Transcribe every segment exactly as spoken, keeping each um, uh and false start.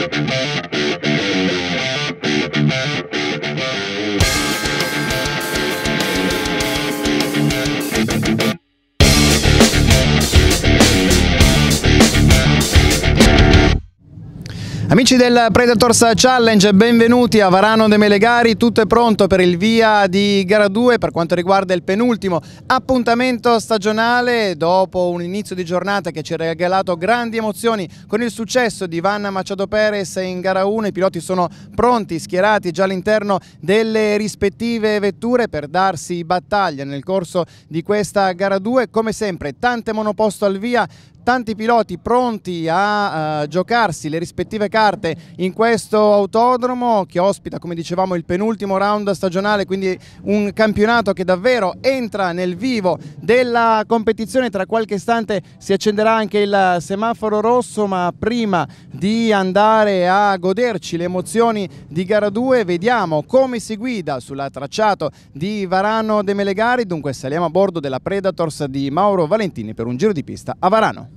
Amici del Predators Challenge, benvenuti a Varano de Melegari. Tutto è pronto per il via di gara due per quanto riguarda il penultimo appuntamento stagionale, dopo un inizio di giornata che ci ha regalato grandi emozioni con il successo di Iván Machado Pérez in gara uno. I piloti sono pronti, schierati già all'interno delle rispettive vetture per darsi battaglia nel corso di questa gara due. Come sempre, tante monoposto al via, tanti piloti pronti a uh, giocarsi le rispettive carte in questo autodromo che ospita, come dicevamo, il penultimo round stagionale, quindi un campionato che davvero entra nel vivo della competizione. Tra qualche istante si accenderà anche il semaforo rosso, ma prima di andare a goderci le emozioni di gara due vediamo come si guida sul tracciato di Varano de Melegari. Dunque saliamo a bordo della Predators di Mauro Valentini per un giro di pista a Varano.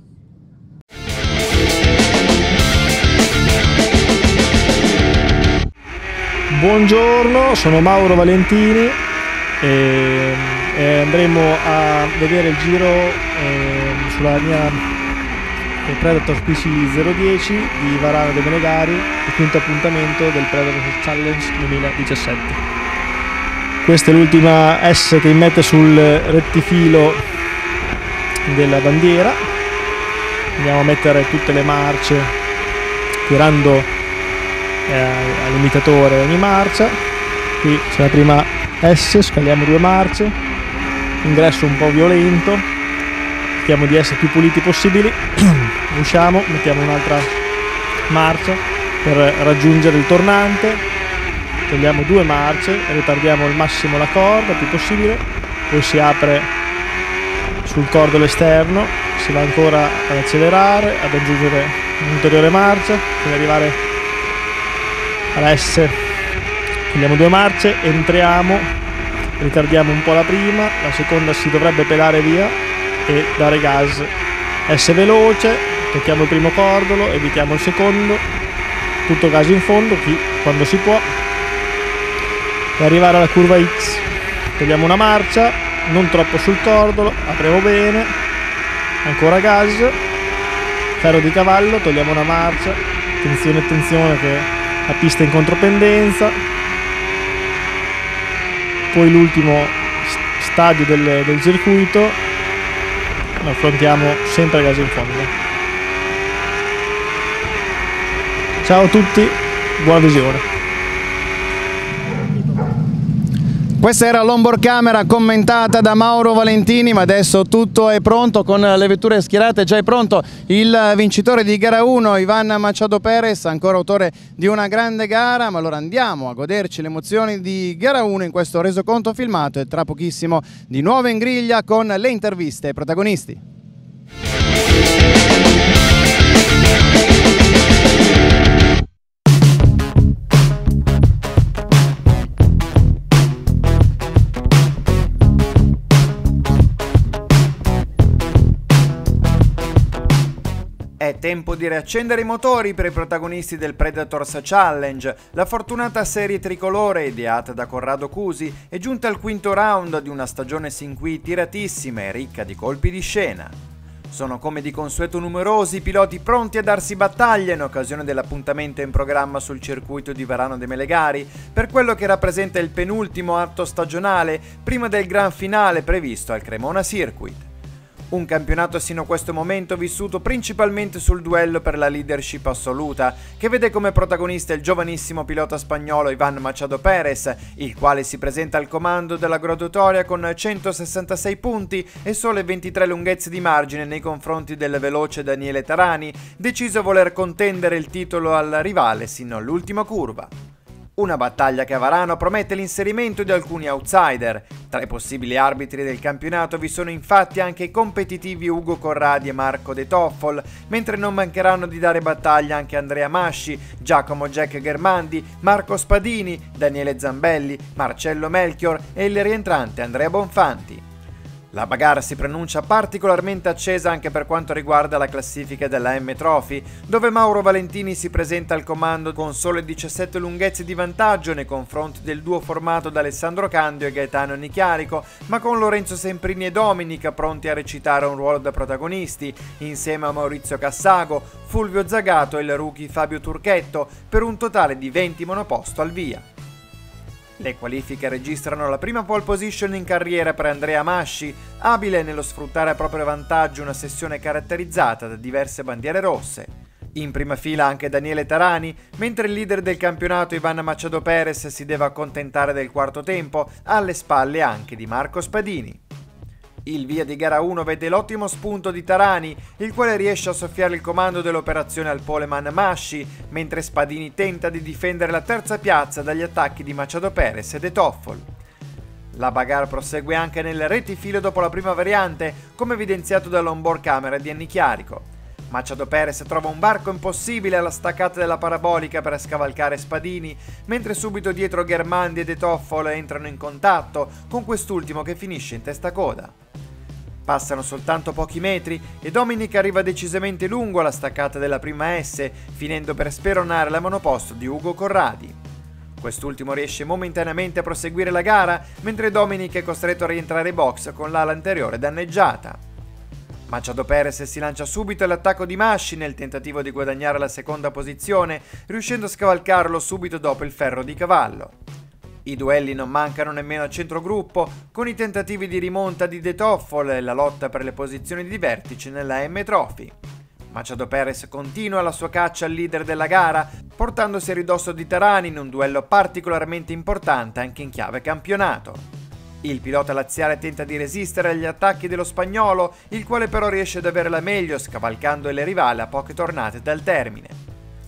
Buongiorno, sono Mauro Valentini e, e andremo a vedere il giro eh, sulla mia Predators P C zero dieci di Varano de Melegari, il quinto appuntamento del Predators Challenge duemiladiciassette. Questa è l'ultima S che immette sul rettifilo della bandiera. Andiamo a mettere tutte le marce tirando Eh, all'imitatore ogni marcia. Qui c'è la prima S, scaliamo due marce, ingresso un po' violento, cerchiamo di essere più puliti possibili, usciamo, mettiamo un'altra marcia per raggiungere il tornante, togliamo due marce, ritardiamo al massimo la corda più possibile, poi si apre sul cordolo esterno, si va ancora ad accelerare, ad aggiungere un'ulteriore marcia fino ad arrivare alla S. Togliamo due marce, entriamo, ritardiamo un po' la prima, la seconda si dovrebbe pelare via e dare gas. S veloce, tocchiamo il primo cordolo, evitiamo il secondo, tutto gas in fondo qui quando si può, e arrivare alla curva X. Togliamo una marcia, non troppo sul cordolo, apriamo bene, ancora gas, ferro di cavallo, togliamo una marcia, attenzione attenzione che la pista in contropendenza, poi l'ultimo stadio del, del circuito lo affrontiamo sempre a gas in fondo. Ciao a tutti, buona visione. Questa era l'onboard camera commentata da Mauro Valentini, ma adesso tutto è pronto con le vetture schierate. Già è pronto il vincitore di gara uno, Iván Machado Pérez, ancora autore di una grande gara. Ma allora andiamo a goderci le emozioni di gara uno in questo resoconto filmato e tra pochissimo di nuovo in griglia con le interviste ai protagonisti. È tempo di riaccendere i motori per i protagonisti del Predators Challenge. La fortunata serie tricolore, ideata da Corrado Cusi, è giunta al quinto round di una stagione sin qui tiratissima e ricca di colpi di scena. Sono come di consueto numerosi i piloti pronti a darsi battaglia in occasione dell'appuntamento in programma sul circuito di Varano de Melegari, per quello che rappresenta il penultimo atto stagionale prima del gran finale previsto al Cremona Circuit. Un campionato sino a questo momento vissuto principalmente sul duello per la leadership assoluta, che vede come protagonista il giovanissimo pilota spagnolo Iván Machado Pérez, il quale si presenta al comando della graduatoria con centosessantasei punti e sole ventitré lunghezze di margine nei confronti del veloce Daniele Tarani, deciso a voler contendere il titolo al rivale sino all'ultima curva. Una battaglia che a Varano promette l'inserimento di alcuni outsider. Tra i possibili arbitri del campionato vi sono infatti anche i competitivi Ugo Corradi e Marco De Toffol, mentre non mancheranno di dare battaglia anche Andrea Masci, Giacomo Jack Germandi, Marco Spadini, Daniele Zambelli, Marcello Melchior e il rientrante Andrea Bonfanti. La bagarre si pronuncia particolarmente accesa anche per quanto riguarda la classifica della M Trophy, dove Mauro Valentini si presenta al comando con sole diciassette lunghezze di vantaggio nei confronti del duo formato da Alessandro Candio e Gaetano Nicchiarico, ma con Lorenzo Semprini e Dominik pronti a recitare un ruolo da protagonisti, insieme a Maurizio Cassago, Fulvio Zagato e il rookie Fabio Turchetto, per un totale di venti monoposto al via. Le qualifiche registrano la prima pole position in carriera per Andrea Masci, abile nello sfruttare a proprio vantaggio una sessione caratterizzata da diverse bandiere rosse. In prima fila anche Daniele Tarani, mentre il leader del campionato Ivan Machado Perez si deve accontentare del quarto tempo, alle spalle anche di Marco Spadini. Il via di gara uno vede l'ottimo spunto di Tarani, il quale riesce a soffiare il comando dell'operazione al poleman Masci, mentre Spadini tenta di difendere la terza piazza dagli attacchi di Machado Perez e De Toffol. La bagarre prosegue anche nel retifilo dopo la prima variante, come evidenziato dall'onboard camera di Nicchiarico. Machado Perez trova un varco impossibile alla staccata della parabolica per scavalcare Spadini, mentre subito dietro Ghermandi e De Toffol entrano in contatto, con quest'ultimo che finisce in testa coda. Passano soltanto pochi metri e Dominik arriva decisamente lungo alla staccata della prima S, finendo per speronare la monoposto di Ugo Corradi. Quest'ultimo riesce momentaneamente a proseguire la gara, mentre Dominik è costretto a rientrare in box con l'ala anteriore danneggiata. Machado Perez si lancia subito all'attacco di Masci nel tentativo di guadagnare la seconda posizione, riuscendo a scavalcarlo subito dopo il ferro di cavallo. I duelli non mancano nemmeno al centrogruppo, con i tentativi di rimonta di De Toffol e la lotta per le posizioni di vertice nella M Trophy. Machado Perez continua la sua caccia al leader della gara, portandosi a ridosso di Tarani in un duello particolarmente importante anche in chiave campionato. Il pilota laziale tenta di resistere agli attacchi dello spagnolo, il quale però riesce ad avere la meglio scavalcando il rivale a poche tornate dal termine.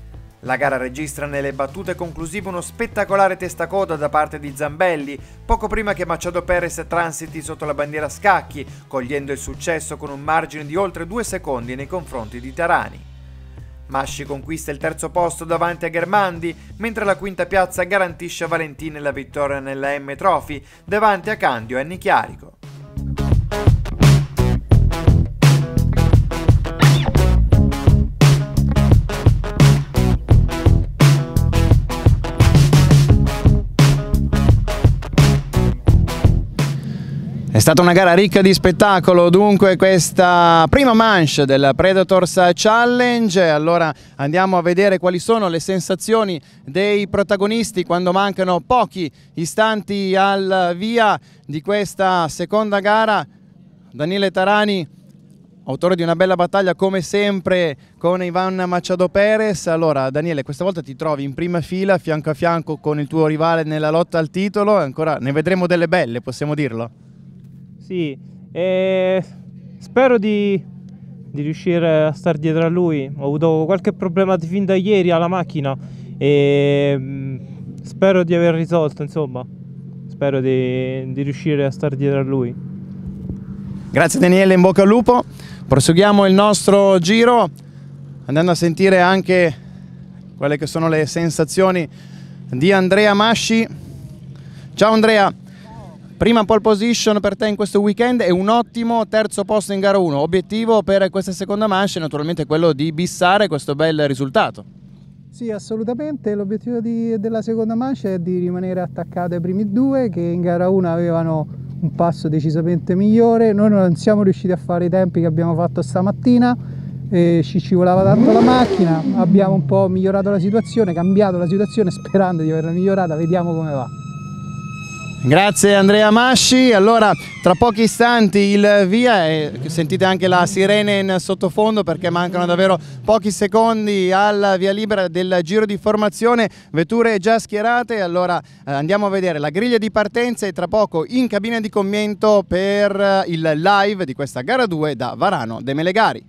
La gara registra nelle battute conclusive uno spettacolare testacoda da parte di Zambelli, poco prima che Machado Perez transiti sotto la bandiera a scacchi, cogliendo il successo con un margine di oltre due secondi nei confronti di Tarani. Masci conquista il terzo posto davanti a Ghermandi, mentre la quinta piazza garantisce a Valentini la vittoria nella M Trophy davanti a Candio e Nicchiarico. È stata una gara ricca di spettacolo, dunque, questa prima manche del Predators Challenge. Allora andiamo a vedere quali sono le sensazioni dei protagonisti quando mancano pochi istanti al via di questa seconda gara. Daniele Tarani, autore di una bella battaglia come sempre con Ivan Machado Perez. Allora Daniele, questa volta ti trovi in prima fila fianco a fianco con il tuo rivale nella lotta al titolo, ancora ne vedremo delle belle, possiamo dirlo? Sì, eh, spero di, di riuscire a star dietro a lui. Ho avuto qualche problema fin da ieri alla macchina e mh, spero di aver risolto, insomma. Spero di, di riuscire a star dietro a lui. Grazie Daniele, in bocca al lupo. Proseguiamo il nostro giro andando a sentire anche quelle che sono le sensazioni di Andrea Masci. Ciao Andrea. Prima pole position per te in questo weekend e un ottimo terzo posto in gara uno. Obiettivo per questa seconda manche è naturalmente quello di bissare questo bel risultato. Sì, assolutamente. L'obiettivo della seconda manche è di rimanere attaccato ai primi due, che in gara uno avevano un passo decisamente migliore. Noi non siamo riusciti a fare i tempi che abbiamo fatto stamattina, e ci scivolava tanto la macchina. Abbiamo un po' migliorato la situazione, cambiato la situazione sperando di averla migliorata. Vediamo come va. Grazie Andrea Masci. Allora tra pochi istanti il via e sentite anche la sirena in sottofondo perché mancano davvero pochi secondi al via libera del giro di formazione, vetture già schierate. Allora eh, andiamo a vedere la griglia di partenza e tra poco in cabina di commento per il live di questa gara due da Varano de Melegari.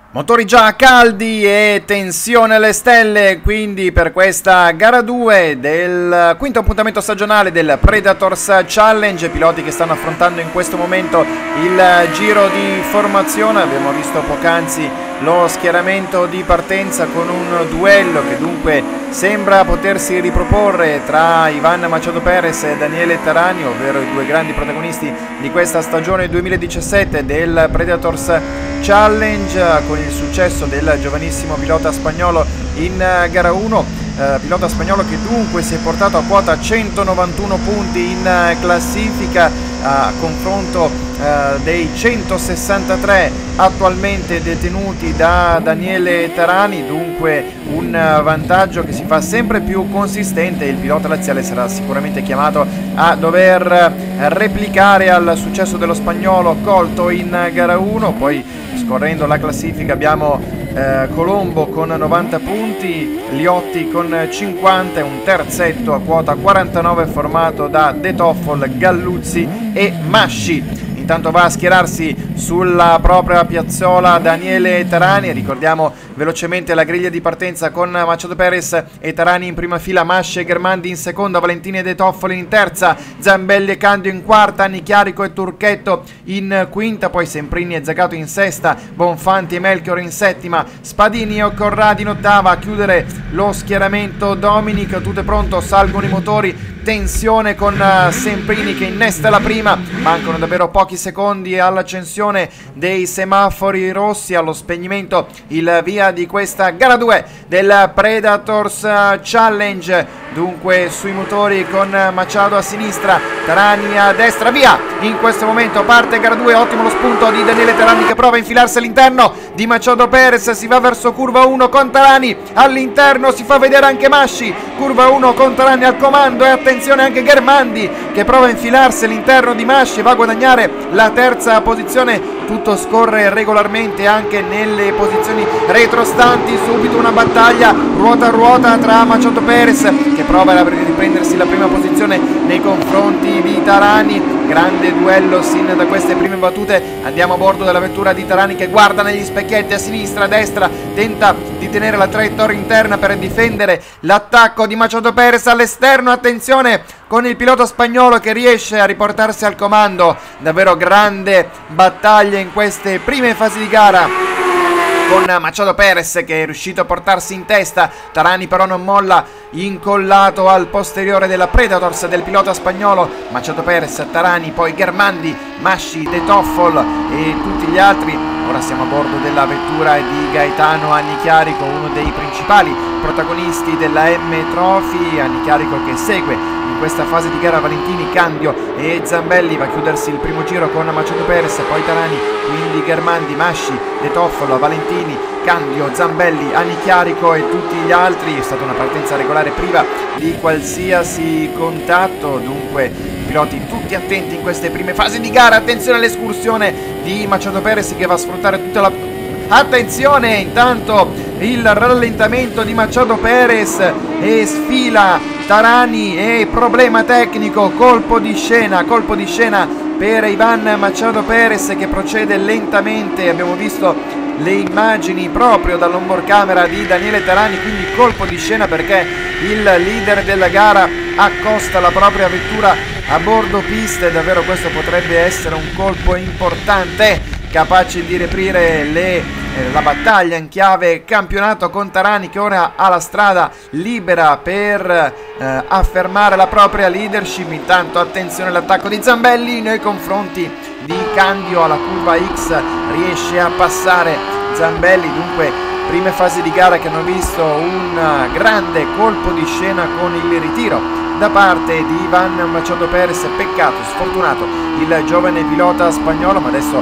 Motori già caldi e tensione alle stelle, quindi per questa gara due del quinto appuntamento stagionale del Predators Challenge, piloti che stanno affrontando in questo momento il giro di formazione. Abbiamo visto poc'anzi lo schieramento di partenza con un duello che dunque sembra potersi riproporre tra Ivan Machado Perez e Daniele Tarani, ovvero i due grandi protagonisti di questa stagione duemiladiciassette del Predators Challenge, con il successo del giovanissimo pilota spagnolo in gara uno, eh, pilota spagnolo che dunque si è portato a quota centonovantuno punti in classifica a confronto eh, dei centosessantatré attualmente detenuti da Daniele Tarani, dunque un vantaggio che si fa sempre più consistente. Il pilota laziale sarà sicuramente chiamato a dover replicare al successo dello spagnolo colto in gara uno. Poi scorrendo la classifica abbiamo eh, Colombo con novanta punti, Liotti con cinquanta e un terzetto a quota quarantanove formato da De Toffol, Galluzzi e Masci. Intanto va a schierarsi sulla propria piazzola Daniele Tarani. Ricordiamo velocemente la griglia di partenza con Machado Perez e Tarani in prima fila, Masci e Germandi in seconda, Valentini e De Toffoli in terza, Zambelli e Candio in quarta, Nicchiarico e Turchetto in quinta, poi Semprini e Zagato in sesta, Bonfanti e Melchior in settima, Spadini e Corradi in ottava. A chiudere lo schieramento Dominic. Tutto è pronto, salgono i motori, tensione con uh, Semprini che innesta la prima, mancano davvero pochi secondi all'accensione dei semafori rossi, allo spegnimento il via di questa gara due del Predators Challenge. Dunque sui motori con Machado a sinistra, Tarani a destra, via! In questo momento parte gara due, ottimo lo spunto di Daniele Tarani che prova a infilarsi all'interno di Machado Perez, si va verso curva uno con Tarani, all'interno si fa vedere anche Masci, curva uno con Tarani al comando e attenzione anche Germandi che prova a infilarsi all'interno di Masci, va a guadagnare la terza posizione. Tutto scorre regolarmente anche nelle posizioni retrostanti, subito una battaglia ruota a ruota tra Machado Perez che prova a riprendersi la prima posizione nei confronti di Tarani. Grande duello sin da queste prime battute. Andiamo a bordo della vettura di Tarani che guarda negli specchietti a sinistra, a destra, tenta di tenere la traiettoria interna per difendere l'attacco di Machado Perez all'esterno. Attenzione con il pilota spagnolo che riesce a riportarsi al comando. Davvero grande battaglia in queste prime fasi di gara con Machado Perez che è riuscito a portarsi in testa. Tarani però non molla, incollato al posteriore della Predators del pilota spagnolo. Machado Perez, Tarani, poi Germandi, Masci, De Toffol e tutti gli altri. Ora siamo a bordo della vettura di Gaetano Annichiarico, uno dei principali protagonisti della M Trophy. Annichiarico che segue in questa fase di gara Valentini, Candio e Zambelli. Va a chiudersi il primo giro con Machado Perez, poi Tarani, quindi Germandi, Masci, De Toffolo, Valentini, Candio, Zambelli, Annichiarico e tutti gli altri. È stata una partenza regolare priva di qualsiasi contatto, dunque piloti tutti attenti in queste prime fasi di gara. Attenzione all'escursione di Machado Perez che va a sfruttare tutta la... Attenzione, intanto il rallentamento di Machado Perez e sfila Tarani e problema tecnico, colpo di scena, colpo di scena per Ivan Machado Perez che procede lentamente. Abbiamo visto le immagini proprio dall'onboard camera di Daniele Tarani, quindi colpo di scena perché il leader della gara accosta la propria vettura a bordo pista e davvero questo potrebbe essere un colpo importante, capace di riaprire le, eh, la battaglia in chiave campionato con Tarani che ora ha la strada libera per eh, affermare la propria leadership. Intanto attenzione all'attacco di Zambelli nei confronti di Candio alla curva X, riesce a passare Zambelli. Dunque prime fasi di gara che hanno visto un grande colpo di scena con il ritiro da parte di Ivan Machado Perez. Peccato, sfortunato il giovane pilota spagnolo, ma adesso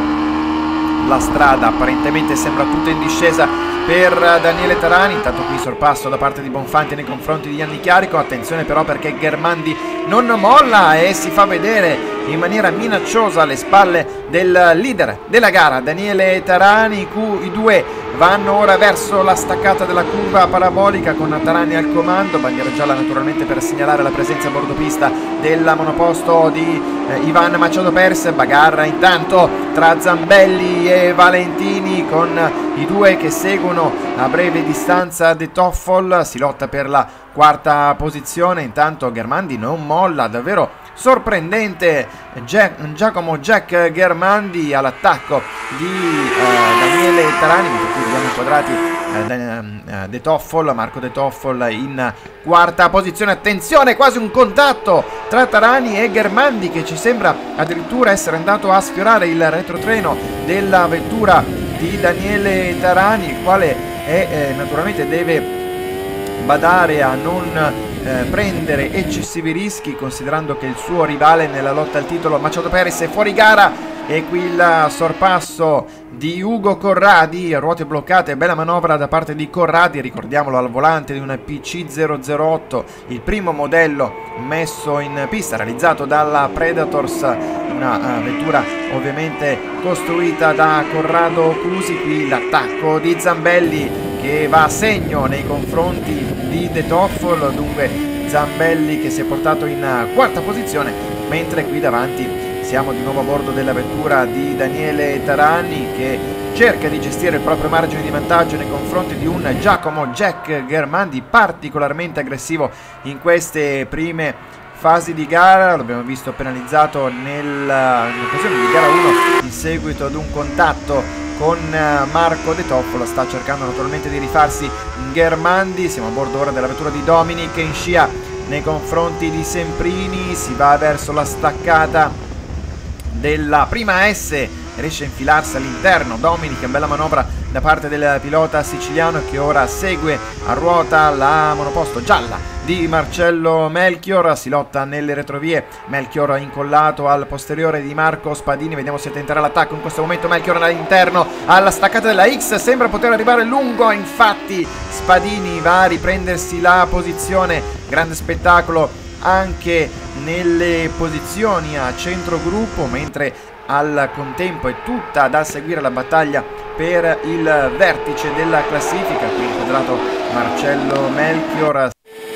la strada apparentemente sembra tutta in discesa per Daniele Tarani. Intanto qui sorpasso da parte di Bonfanti nei confronti di Annichiarico. Attenzione però perché Germandi non molla e si fa vedere in maniera minacciosa alle spalle del leader della gara Daniele Tarani. I due vanno ora verso la staccata della curva parabolica con Tarani al comando, bandiera gialla naturalmente per segnalare la presenza a bordo pista della monoposto di eh, Ivan Machado Perez. Bagarra intanto tra Zambelli e Valentini con i due che seguono a breve distanza De Toffol, si lotta per la quarta posizione, intanto Ghermandi non molla, davvero sorprendente Jack, Giacomo Jack Ghermandi all'attacco di eh, Daniele Tarani, per cui vediamo inquadrati eh, De, eh, De Toffol, Marco De Toffol in quarta posizione. Attenzione, quasi un contatto tra Tarani e Ghermandi, che ci sembra addirittura essere andato a sfiorare il retrotreno della vettura di Daniele Tarani, il quale è, eh, naturalmente deve badare a non eh, prendere eccessivi rischi, considerando che il suo rivale nella lotta al titolo Machado Perez è fuori gara. E qui il sorpasso di Ugo Corradi, ruote bloccate, bella manovra da parte di Corradi, ricordiamolo al volante di una P C zero zero otto, il primo modello messo in pista, realizzato dalla Predators, una uh, vettura ovviamente costruita da Corrado Cusi. Qui l'attacco di Zambelli che va a segno nei confronti di De Toffol, dunque Zambelli che si è portato in uh, quarta posizione, mentre qui davanti siamo di nuovo a bordo della vettura di Daniele Tarani, che cerca di gestire il proprio margine di vantaggio nei confronti di un Giacomo Jack Ghermandi particolarmente aggressivo in queste prime fasi di gara. L'abbiamo visto penalizzato nell'occasione di gara uno in seguito ad un contatto con Marco De Toffolo. Sta cercando naturalmente di rifarsi Ghermandi. Siamo a bordo ora della vettura di Dominic in scia nei confronti di Semprini, si va verso la staccata della prima S, riesce a infilarsi all'interno Dominic, bella manovra da parte del pilota siciliano, che ora segue a ruota la monoposto gialla di Marcello Melchior. Si lotta nelle retrovie, Melchior incollato al posteriore di Marco Spadini, vediamo se tenterà l'attacco in questo momento. Melchior all'interno alla staccata della X, sembra poter arrivare lungo, infatti Spadini va a riprendersi la posizione. Grande spettacolo anche nelle posizioni a centro gruppo, mentre al contempo è tutta da seguire la battaglia per il vertice della classifica. Qui inquadrato Marcello Melchior.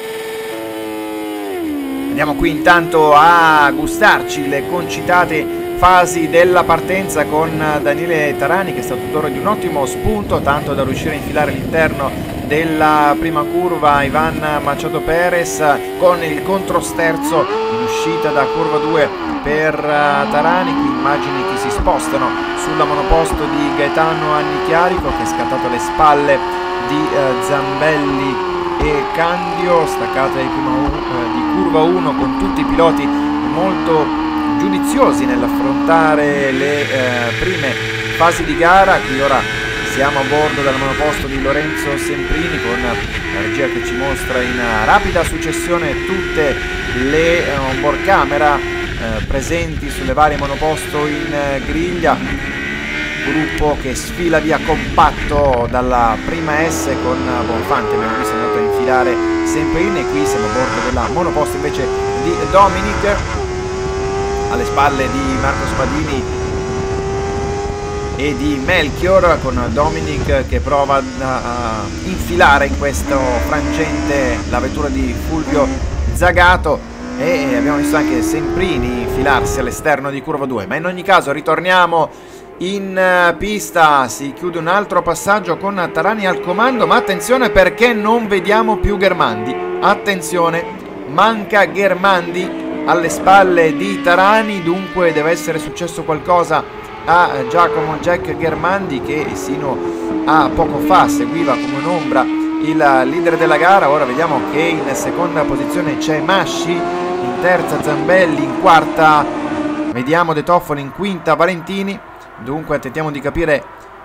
Andiamo qui intanto a gustarci le concitate fasi della partenza con Daniele Tarani, che è stato autore di un ottimo spunto, tanto da riuscire a infilare all'interno della prima curva Ivan Machado Perez, con il controsterzo in uscita da curva due per Tarani. Qui immagini che si spostano sulla monoposto di Gaetano Annichiarico, che è scattato alle spalle di eh, Zambelli e Candio, staccata di, prima, eh, di curva uno, con tutti i piloti molto giudiziosi nell'affrontare le eh, prime fasi di gara. Qui ora siamo a bordo del monoposto di Lorenzo Semprini, con la regia che ci mostra in rapida successione tutte le eh, onboard camera eh, presenti sulle varie monoposto in eh, griglia. Gruppo che sfila via compatto dalla prima S con Bonfanti, abbiamo visto andato a infilare Semprini, e qui siamo a bordo della monoposto invece di Dominic, alle spalle di Marco Spadini e di Melchior, con Dominic che prova a infilare in questo frangente la vettura di Fulvio Zagato, e abbiamo visto anche Semprini infilarsi all'esterno di curva due. Ma in ogni caso ritorniamo in pista, si chiude un altro passaggio con Tarani al comando, ma attenzione perché non vediamo più Ghermandi. Attenzione, manca Ghermandi alle spalle di Tarani, dunque deve essere successo qualcosa a Giacomo Jack Ghermandi, che sino a poco fa seguiva come un'ombra il leader della gara. Ora vediamo che in seconda posizione c'è Masci, in terza Zambelli, in quarta vediamo De Toffoli, in quinta Valentini. Dunque tentiamo di capire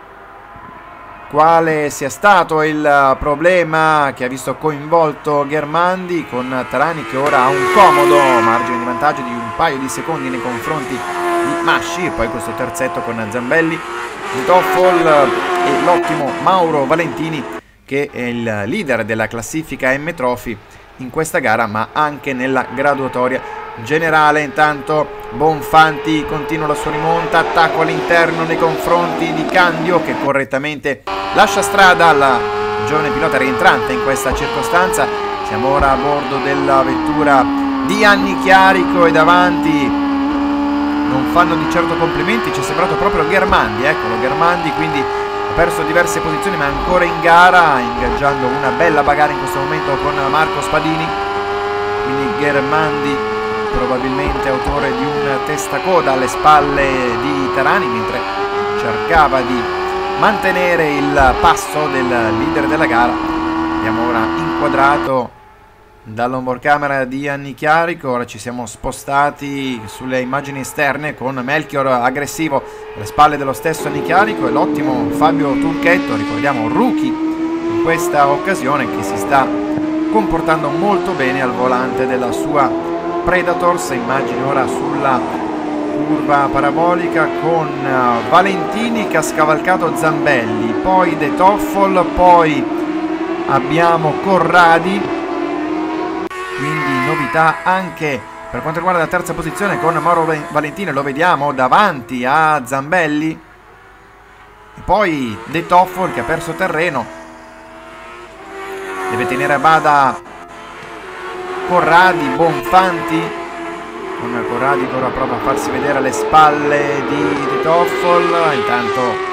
quale sia stato il problema che ha visto coinvolto Ghermandi, con Tarani che ora ha un comodo margine di vantaggio di un paio di secondi nei confronti di Masci, e poi questo terzetto con Zambelli, De Toffol e l'ottimo Mauro Valentini, che è il leader della classifica M Trophy in questa gara, ma anche nella graduatoria generale. Intanto Bonfanti continua la sua rimonta, attacco all'interno nei confronti di Candio, che correttamente lascia strada alla giovane pilota rientrante in questa circostanza. Siamo ora a bordo della vettura di Annichiarico, e davanti non fanno di certo complimenti, ci è sembrato proprio Ghermandi, eccolo Ghermandi, quindi perso diverse posizioni ma è ancora in gara, ingaggiando una bella bagarre in questo momento con Marco Spadini. Quindi Germandi probabilmente autore di un testacoda alle spalle di Terani, mentre cercava di mantenere il passo del leader della gara. Abbiamo ora inquadrato dall'onboard camera di Anni Chiarico, ora ci siamo spostati sulle immagini esterne con Melchior aggressivo alle spalle dello stesso Anni Chiarico e l'ottimo Fabio Turchetto, ricordiamo rookie in questa occasione, che si sta comportando molto bene al volante della sua Predators. Immagini ora sulla curva parabolica con uh, Valentini che ha scavalcato Zambelli, poi De Toffol, poi abbiamo Corradi, quindi novità anche per quanto riguarda la terza posizione con Mauro Valentini, lo vediamo davanti a Zambelli, e poi De Toffol che ha perso terreno, deve tenere a bada Corradi, Bonfanti, con Corradi che ora prova a farsi vedere alle spalle di De Toffol. Intanto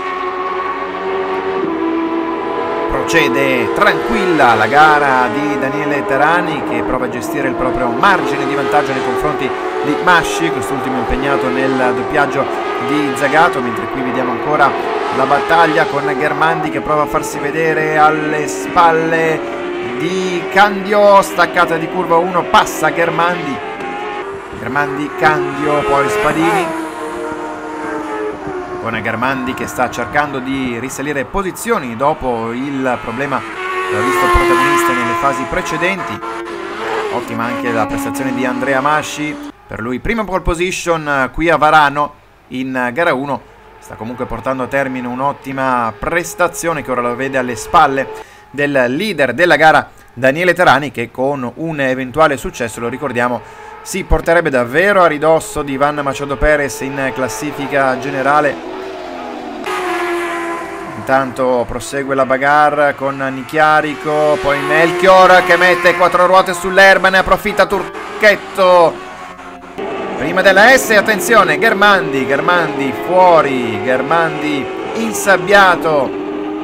procede tranquilla la gara di Daniele Terani, che prova a gestire il proprio margine di vantaggio nei confronti di Masci, quest'ultimo impegnato nel doppiaggio di Zagato, mentre qui vediamo ancora la battaglia con Germandi che prova a farsi vedere alle spalle di Candio, staccata di curva uno, passa Germandi, Germandi, Candio, poi Spadini, con Germandi che sta cercando di risalire posizioni dopo il problema che l'ha visto protagonista nelle fasi precedenti. Ottima anche la prestazione di Andrea Masci, per lui prima pole position qui a Varano in gara uno, sta comunque portando a termine un'ottima prestazione che ora lo vede alle spalle del leader della gara Daniele Terani, che con un eventuale successo, lo ricordiamo, si porterebbe davvero a ridosso di Ivan Machado Perez in classifica generale. Intanto prosegue la bagarre con Nichiarico, poi Melchior che mette quattro ruote sull'erba, ne approfitta Turchetto prima della S, attenzione Germandi, Germandi fuori, Germandi insabbiato.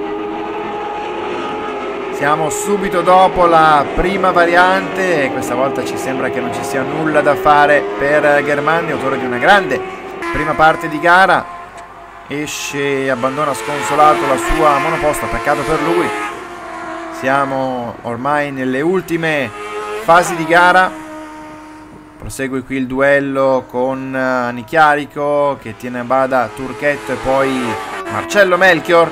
Siamo subito dopo la prima variante e questa volta ci sembra che non ci sia nulla da fare per Germandi, autore di una grande prima parte di gara. Esce e abbandona sconsolato la sua monoposto, peccato per lui. Siamo ormai nelle ultime fasi di gara. Prosegue qui il duello con Nichiarico che tiene a bada Turchetto e poi Marcello Melchior.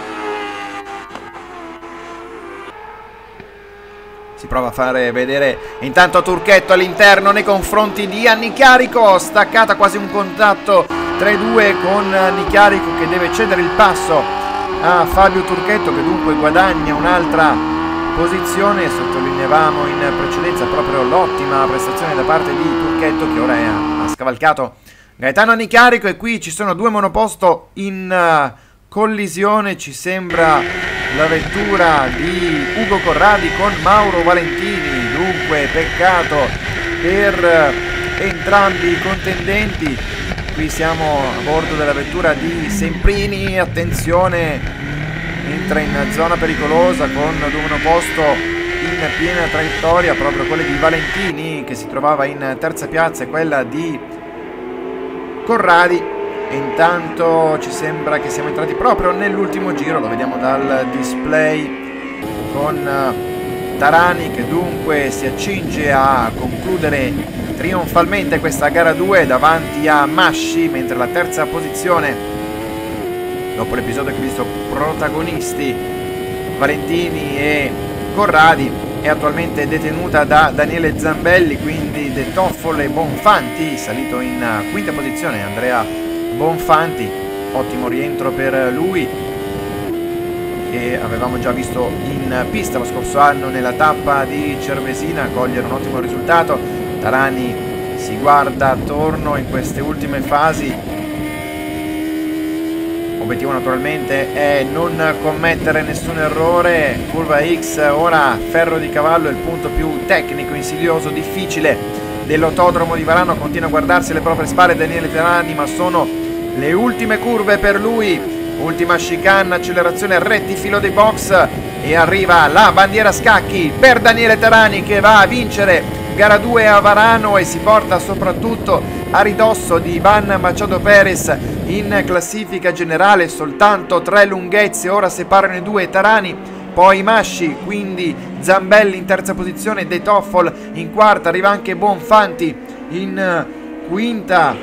Si prova a fare vedere intanto Turchetto all'interno nei confronti di Nichiarico, staccata quasi un contatto tra i due con Nichiarico che deve cedere il passo a Fabio Turchetto, che dunque guadagna un'altra posizione. Sottolineavamo in precedenza proprio l'ottima prestazione da parte di Turchetto, che ora è, ha scavalcato Gaetano Nichiarico, e qui ci sono due monoposto in uh, collisione. Ci sembra la vettura di Ugo Corradi con Mauro Valentini, dunque peccato per entrambi i contendenti. Qui siamo a bordo della vettura di Semprini, attenzione, entra in zona pericolosa con due monoposto in piena traiettoria, proprio quelle di Valentini che si trovava in terza piazza e quella di Corradi. E intanto ci sembra che siamo entrati proprio nell'ultimo giro, lo vediamo dal display, con Terani che dunque si accinge a concludere trionfalmente questa gara due davanti a Masci, mentre la terza posizione, dopo l'episodio che ha visto protagonisti Valentini e Corradi, è attualmente detenuta da Daniele Zambelli, quindi De Toffol e Bonfanti. Salito in quinta posizione Andrea Bonfanti, ottimo rientro per lui, che avevamo già visto in pista lo scorso anno nella tappa di Cervesina cogliere un ottimo risultato. Terani si guarda attorno in queste ultime fasi, obiettivo naturalmente è non commettere nessun errore. Curva X, ora ferro di cavallo, il punto più tecnico, insidioso, difficile dell'autodromo di Varano. Continua a guardarsi le proprie spalle Daniele Terani, ma sono le ultime curve per lui ultima chicane, accelerazione rettifilo dei box e arriva la bandiera scacchi per Daniele Terani, che va a vincere gara due a Varano e si porta soprattutto a ridosso di Ivan Machado Perez in classifica generale. Soltanto tre lunghezze ora separano i due, Terani, poi Masci, quindi Zambelli in terza posizione, De Toffol in quarta, arriva anche Bonfanti in quinta,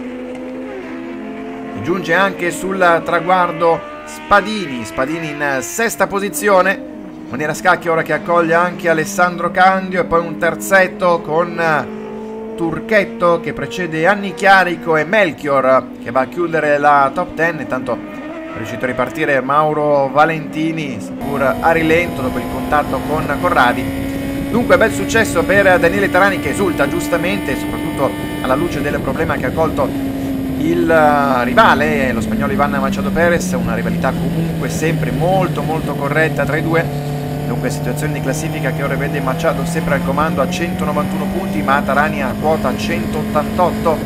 giunge anche sul traguardo Spadini, Spadini in sesta posizione. Bandiera scacchi ora che accoglie anche Alessandro Candio, e poi un terzetto con Turchetto che precede Anni Chiarico e Melchior che va a chiudere la top dieci. Intanto è riuscito a ripartire Mauro Valentini, seppur a rilento dopo il contatto con Corradi. Dunque bel successo per Daniele Terani, che esulta giustamente, soprattutto alla luce del problema che ha colto il rivale, lo spagnolo Ivan Machado Perez. Una rivalità comunque sempre molto molto corretta tra i due. Dunque situazione di classifica che ora vede Machado sempre al comando a centonovantuno punti, ma Terani a quota centottantotto,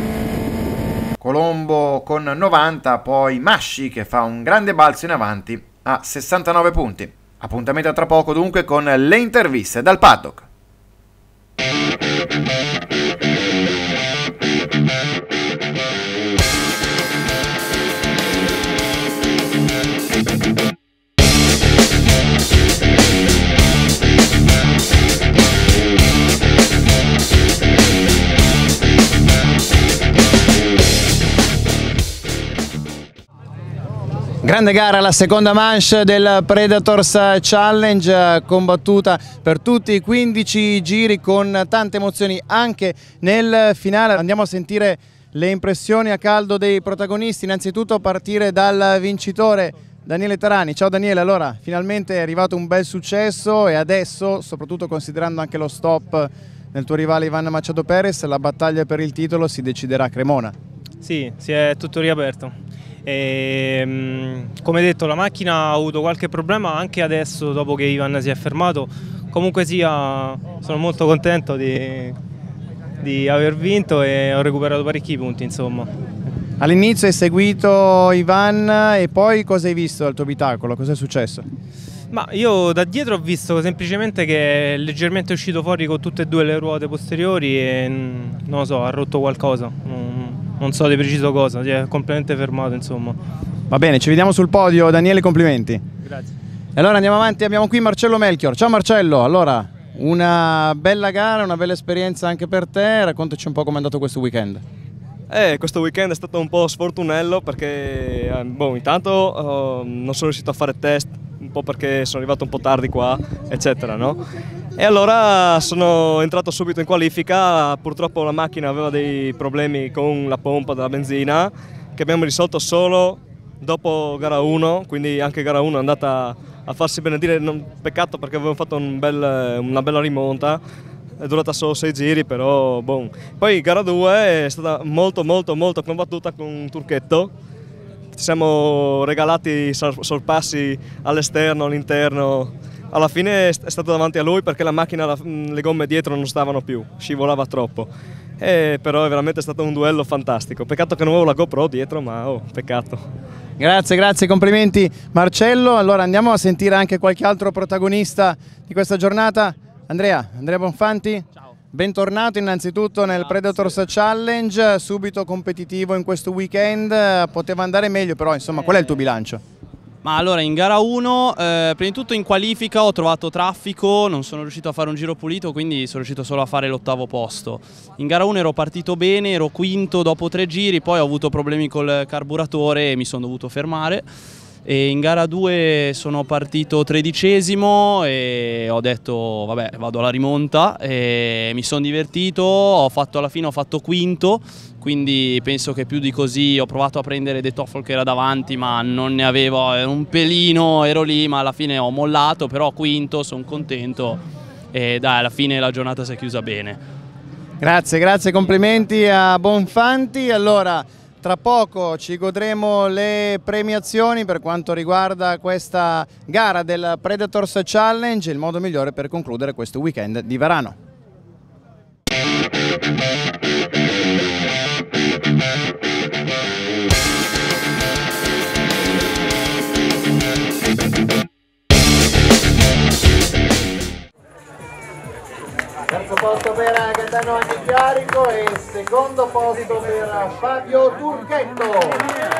Colombo con novanta, poi Masci che fa un grande balzo in avanti a sessantanove punti. Appuntamento tra poco dunque con le interviste dal paddock. Grande gara, la seconda manche del Predators Challenge, combattuta per tutti i quindici giri con tante emozioni anche nel finale. Andiamo a sentire le impressioni a caldo dei protagonisti, innanzitutto a partire dal vincitore Daniele Terani. Ciao Daniele, allora finalmente è arrivato un bel successo e adesso, soprattutto considerando anche lo stop nel tuo rivale Ivan Machado Perez, la battaglia per il titolo si deciderà a Cremona. Sì, si è tutto riaperto. E, come detto, la macchina ha avuto qualche problema anche adesso dopo che Ivan si è fermato. Comunque sia, sono molto contento di, di aver vinto e ho recuperato parecchi punti, insomma. All'inizio hai seguito Ivan e poi cosa hai visto dal tuo abitacolo? Cosa è successo? Ma io da dietro ho visto semplicemente che è leggermente uscito fuori con tutte e due le ruote posteriori e non lo so, ha rotto qualcosa. Non so di preciso cosa, si è completamente fermato, insomma. Va bene, ci vediamo sul podio. Daniele, complimenti. Grazie. E allora andiamo avanti, abbiamo qui Marcello Melchior. Ciao Marcello, allora una bella gara, una bella esperienza anche per te, raccontaci un po' come è andato questo weekend. Eh, questo weekend è stato un po' sfortunello perché eh, boh, intanto eh, non sono riuscito a fare test, un po' perché sono arrivato un po' tardi qua, eccetera, no? E allora sono entrato subito in qualifica. Purtroppo la macchina aveva dei problemi con la pompa della benzina che abbiamo risolto solo dopo gara uno, quindi anche gara uno è andata a farsi benedire. Non, peccato perché avevo fatto un bel, una bella rimonta, è durata solo sei giri, però bon. Poi gara due è stata molto molto molto combattuta con Turchetto. Ci siamo regalati sorpassi all'esterno, all'interno. Alla fine è stato davanti a lui perché la macchina, le gomme dietro non stavano più, scivolava troppo. E però è veramente stato un duello fantastico. Peccato che non avevo la GoPro dietro, ma oh, peccato. Grazie, grazie, complimenti Marcello. Allora andiamo a sentire anche qualche altro protagonista di questa giornata. Andrea, Andrea Bonfanti. Ciao. Bentornato innanzitutto nel Grazie. Predators Challenge, subito competitivo in questo weekend, poteva andare meglio però insomma, qual è il tuo bilancio? Ma allora in gara uno, eh, prima di tutto in qualifica ho trovato traffico, non sono riuscito a fare un giro pulito, quindi sono riuscito solo a fare l'ottavo posto. In gara uno ero partito bene, ero quinto dopo tre giri, poi ho avuto problemi col carburatore e mi sono dovuto fermare. E in gara due sono partito tredicesimo e ho detto vabbè vado alla rimonta e mi sono divertito, ho fatto alla fine ho fatto quinto, quindi penso che più di così. Ho provato a prendere De Toffol che era davanti ma non ne avevo, ero un pelino, ero lì, ma alla fine ho mollato, però quinto, sono contento e dai, alla fine la giornata si è chiusa bene. Grazie, grazie, complimenti a Bonfanti. Allora tra poco ci godremo le premiazioni per quanto riguarda questa gara del Predators Challenge, il modo migliore per concludere questo weekend di Varano. posto per Gaetano Annichiarico e secondo posto per Fabio Turchetto.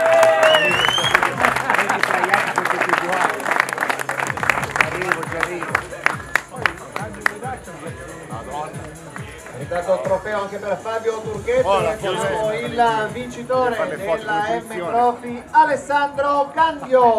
È dato il trofeo anche per Fabio Turchetto. Oh, e chiamiamo il vincitore della M Trophy, Alessandro Candio.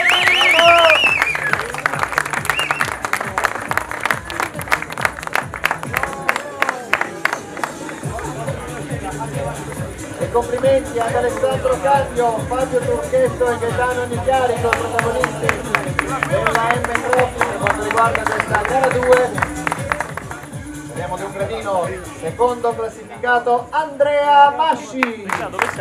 E complimenti ad Alessandro Candio, Fabio Turchetto e Gaetano Annichiarico, protagonisti della M Trophy per quanto riguarda questa gara due. Andiamo di un gradino, secondo classificato Andrea Masci. Dove sei?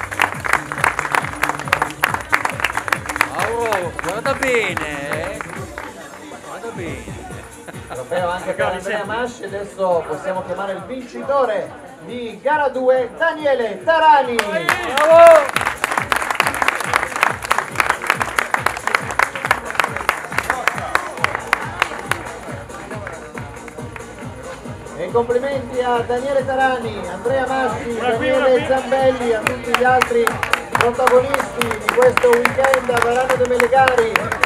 Mauro, guarda bene, guarda bene. Trofeo anche per Andrea Masci. Adesso possiamo chiamare il vincitore di gara due, Daniele Tarani. Bravo! E complimenti a Daniele Tarani, Andrea Masci, Daniele Zambelli, a tutti gli altri protagonisti di questo weekend a Varano de Melegari.